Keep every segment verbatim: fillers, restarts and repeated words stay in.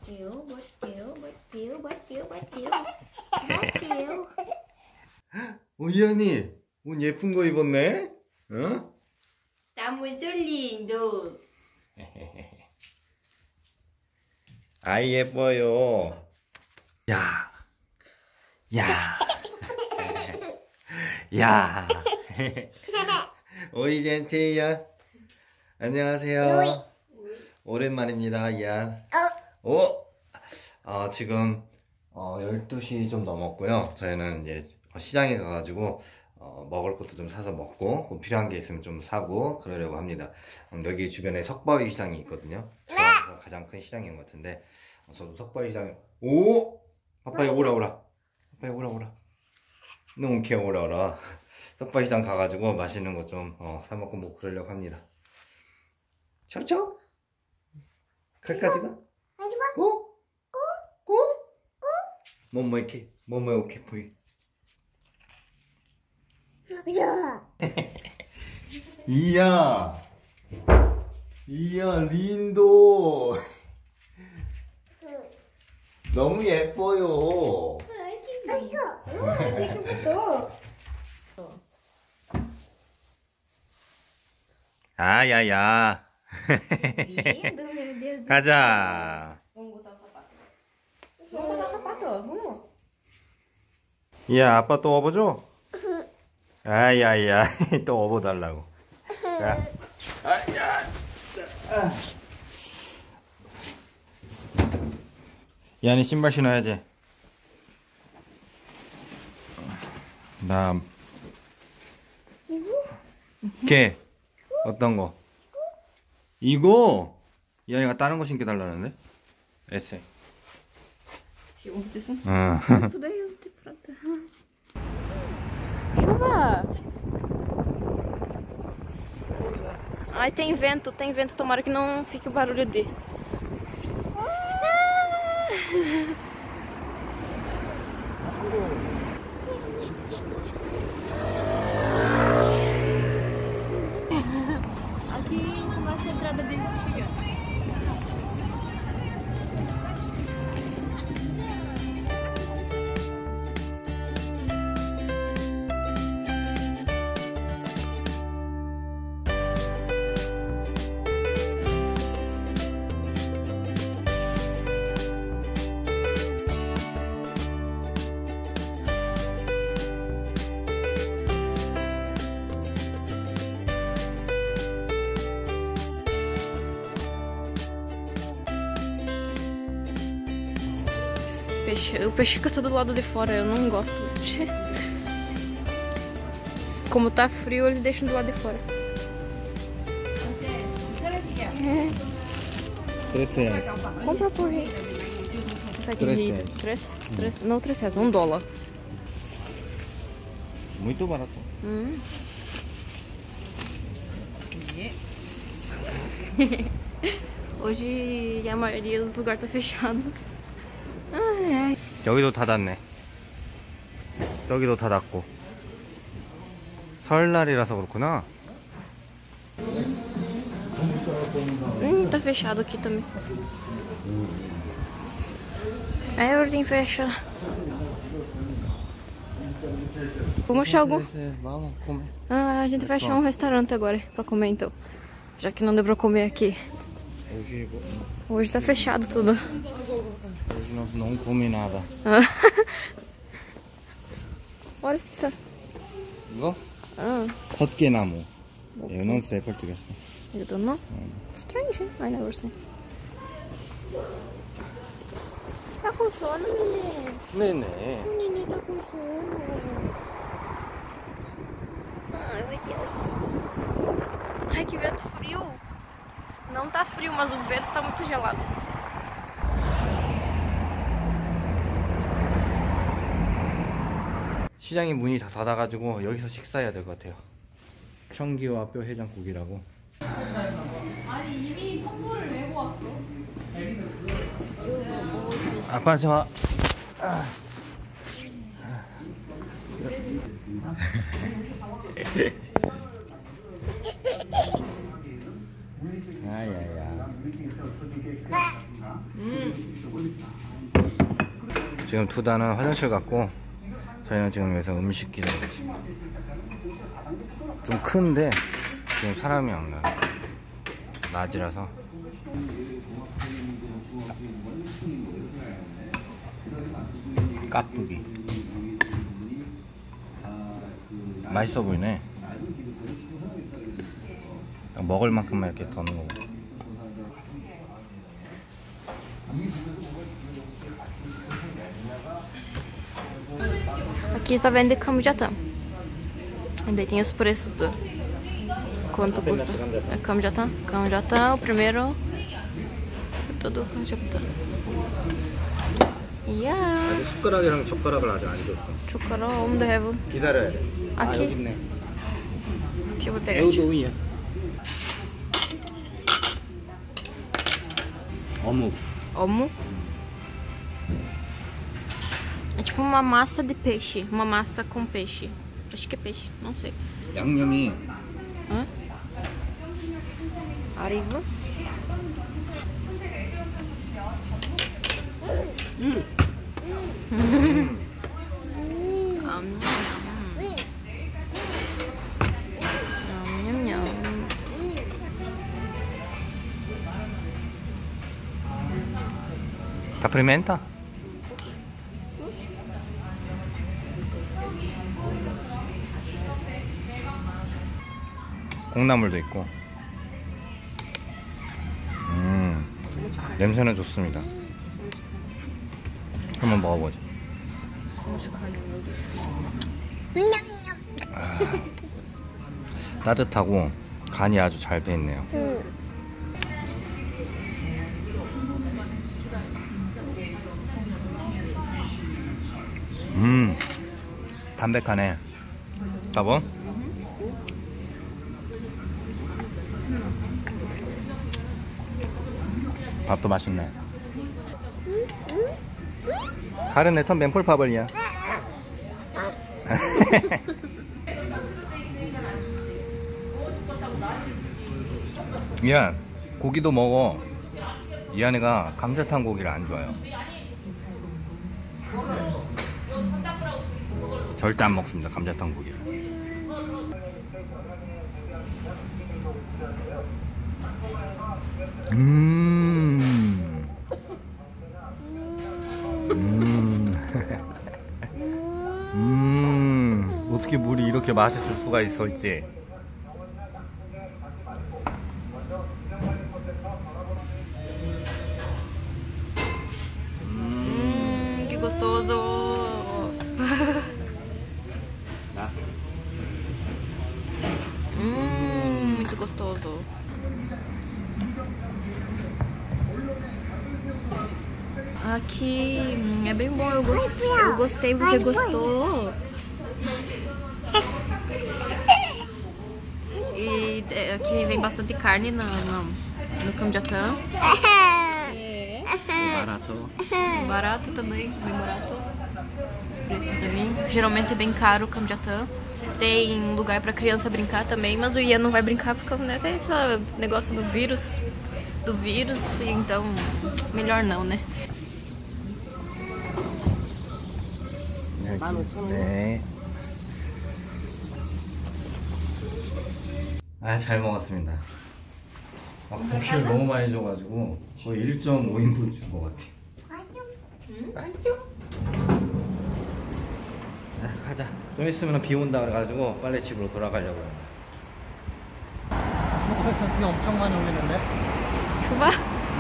볼게요, 볼게요, 볼게요, 볼게요, 볼게요. 볼게요. 오, 이한이 옷 예쁜 거 입었네? 응? Tá muito lindo. 아이 예뻐요. 야, 야, 야. 오이 젠티야. 안녕하세요. 오랜만입니다, 이한. 오, 어, 지금 어, 열두 시 좀 넘었고요. 저희는 이제 시장에 가가지고 어, 먹을 것도 좀 사서 먹고 뭐 필요한 게 있으면 좀 사고 그러려고 합니다. 음, 여기 주변에 석바위 시장이 있거든요. 서울에서 가장 큰 시장인 것 같은데 어, 저도 석바위 시장에 오! 아빠야 오라 오라 아빠야 오라 오라 너무 귀여워라 오라 석바위 시장 가가지고 맛있는 거 좀 어, 사먹고 뭐 그러려고 합니다. 쳐 갈까지가? 고? 고? 뭐뭐 이렇게 뭐뭐 이렇게 보이 이야 이야 린도 너무 예뻐요. Ai, que lindo. Ai, que gostou. 아야야. Lindo, meu Deus do 가자. Vamos botar o sapato. Vamos botar o sapato, ó. Vamos. 이야 아빠 또 업어줘. 아야야 또 업어달라고. 자. 아야. 이한이 신발 신어야지. 다음. 걔 어떤 거? 이거 이한이가 다른 거 신게 달라는데? 에세. 응. Tudo aí, eu te pronta. Chuva! Ai, tem vento, tem vento. Tomara que não fique o barulho de. Aqui nossa entrada desse chegando. Peixe, o peixe fica só do lado de fora, eu não gosto. Como tá frio, eles deixam do lado de fora. três reais. Compra por rei. Três reais. Três? Três? Não, três reais, um dólar. Muito barato. Hum. Hoje a maioria dos lugares tá fechado. Ai, ai. 여기도 닫았네. 저기도 닫았고. 설날이라서 그렇구나. Hum, tá fechado aqui também. É, Urzinho, fecha. Vamos achar algum? Vamos comer. Ah, a gente vai achar um restaurante agora pra comer então. Já que não deu pra comer aqui. Hoje, Hoje tá fechado tudo. hoje não, não comi nada. Olha isso. 이거? Ah, 헛개나무. Eu não sei português. eu don't know. Strange, I never seen. Tá com sono, neném? 네네. O neném tá com sono. Ai, meu Deus. Ai, que vento frio. Não tá frio, mas o vento tá muito gelado. 시장이 문이 다 닫아가지고 여기서 식사해야 될 것 같아요. 청기와 뼈 해장국이라고. 아니 이미 선물을 내고 왔어. 아빠한테 와. 아야야. 음. 지금 두다는 화장실 갔고 저희는 지금 여기서 음식 기다리고 있습니다. 좀 큰데 지금 사람이 안 가요. 낮이라서. 깍두기 맛있어 보이네. 먹을 만큼만 이렇게 더 넣는 거고. Aqui só vende camjatã. E daí tem os preços do quanto custa. É camjatã, camjatã, o primeiro tudo camjatã. Yeah. 아직 숟가락이랑 젓가락을 아직 안 줬어. 숟가락, onde levo? 기다려야 돼. 아, Aqui. 여기 있네. Aqui eu vou pegar. 여기도 위에. 어묵. Omo. É tipo uma massa de peixe, uma massa com peixe. Acho que é peixe, não sei. 양념이 Hã? Arriva. 음. Nham, nham, nham. 다프리멘타? 콩나물도 있고. 음, 냄새는 좋습니다. 한번 먹어보죠. 아, 따뜻하고 간이 아주 잘 배있네요. 음, 담백하네. 봐봐. 밥도 맛있네. 가르네 턴 맨폴 파벌이야. 미안, 고기도 먹어. 이한이가 감자탕 고기를 안 좋아해요. 절대 안 먹습니다, 감자탕 고기를. 음. 음. 음. 어떻게 물이 이렇게 맛있을 수가 있을지. Hum, que gostoso! Hum, muito gostoso. Aqui hum, é bem bom, eu gostei, eu gostei, você gostou? E é, aqui vem bastante carne no, no, no camjatã. É. Barato. Barato também, bem barato. Os preços também. Geralmente é bem caro o camjatã. Tem lugar pra criança brincar também, mas o Ian não vai brincar por causa, né, tem esse negócio do vírus, do vírus, então melhor não, né? 네. 아, 잘 먹었습니다. 아, 고기를 너무 많이 줘가지고 거의 일 점 오 인분 준 것 같아. 응? 자, 가자. 좀 있으면 비 온다 그래가지고 빨리 집으로 돌아가려고 해요. 수국에서 비 엄청 많이 오겠는데? 좋아?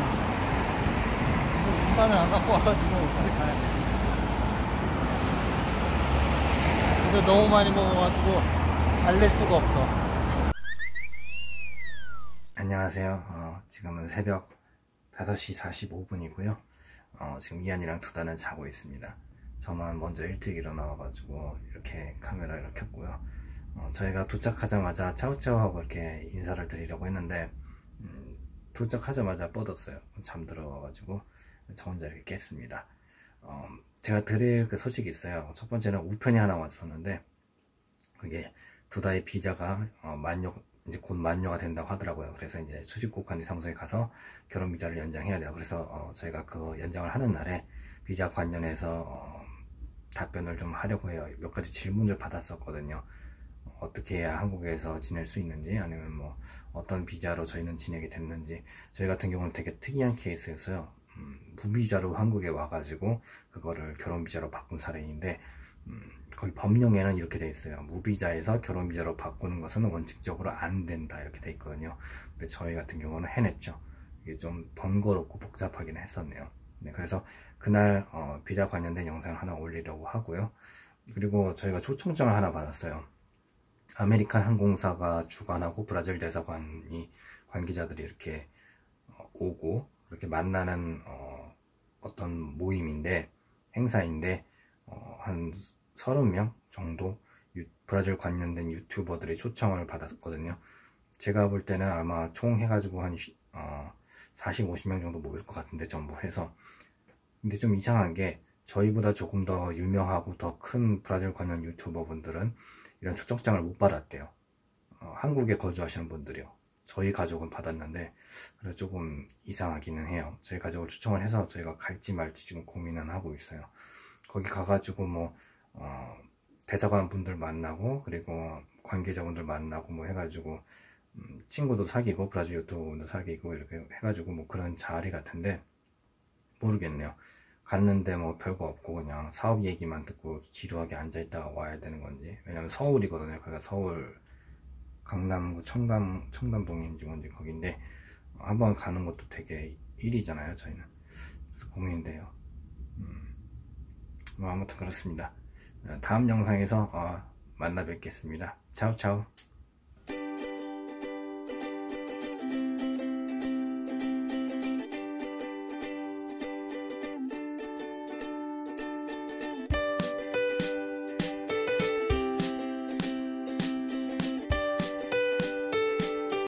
우산을 안 갖고 와가지고 빨리 가야 돼. 근데 너무 많이 먹어가지고 달랠 수가 없어. 안녕하세요. 어, 지금은 새벽 다섯 시 사십오 분이고요. 어, 지금 이한이랑 두다는 자고 있습니다. 저만 먼저 일찍 일어나와가지고 이렇게 카메라를 켰고요. 어, 저희가 도착하자마자 차우차우 하고 이렇게 인사를 드리려고 했는데 음, 도착하자마자 뻗었어요. 잠들어가지고 저 혼자 이렇게 깼습니다. 어, 제가 드릴 그 소식이 있어요. 첫 번째는 우편이 하나 왔었는데 그게 두다의 비자가 어, 만료, 이제 곧 만료가 된다고 하더라고요. 그래서 이제 출입국관리 사무소에 가서 결혼 비자를 연장해야 돼요. 그래서 어, 저희가 그 연장을 하는 날에 비자 관련해서 어, 답변을 좀 하려고 해요. 몇 가지 질문을 받았었거든요. 어떻게 해야 한국에서 지낼 수 있는지, 아니면 뭐 어떤 비자로 저희는 지내게 됐는지. 저희 같은 경우는 되게 특이한 케이스였어요. 음, 무비자로 한국에 와가지고 그거를 결혼비자로 바꾼 사례인데, 음, 거기 법령에는 이렇게 돼 있어요. 무비자에서 결혼비자로 바꾸는 것은 원칙적으로 안 된다, 이렇게 돼 있거든요. 근데 저희 같은 경우는 해냈죠. 이게 좀 번거롭고 복잡하긴 했었네요. 네, 그래서 그날 어, 비자 관련된 영상을 하나 올리려고 하고요. 그리고 저희가 초청장을 하나 받았어요. 아메리칸 항공사가 주관하고 브라질 대사관이 관계자들이 이렇게 어, 오고 이렇게 만나는 어, 어떤 모임인데, 행사인데, 어, 한 서른 명 정도 유, 브라질 관련된 유튜버들이 초청을 받았거든요. 제가 볼 때는 아마 총 해가지고 한 어, 사십, 오십 명 정도 모일 것 같은데, 전부 해서. 근데 좀 이상한 게, 저희보다 조금 더 유명하고 더 큰 브라질 관련 유튜버 분들은 이런 초청장을 못 받았대요. 어, 한국에 거주하시는 분들이요. 저희 가족은 받았는데, 그래서 조금 이상하기는 해요. 저희 가족을 초청을 해서 저희가 갈지 말지 지금 고민은 하고 있어요. 거기 가가지고 뭐 어, 대사관 분들 만나고, 그리고 관계자분들 만나고 뭐 해가지고 음, 친구도 사귀고 브라질 유튜버분도 사귀고 이렇게 해가지고 뭐 그런 자리 같은데, 모르겠네요. 갔는데 뭐 별거 없고 그냥 사업 얘기만 듣고 지루하게 앉아있다가 와야 되는 건지. 왜냐면 서울이거든요. 거기가 서울 강남구 청담, 청담동인지 뭔지 거긴데, 한번 가는 것도 되게 일이잖아요, 저희는. 그래서 고민돼요. 음, 뭐 아무튼 그렇습니다. 다음 영상에서 어, 만나 뵙겠습니다. 차우 차우.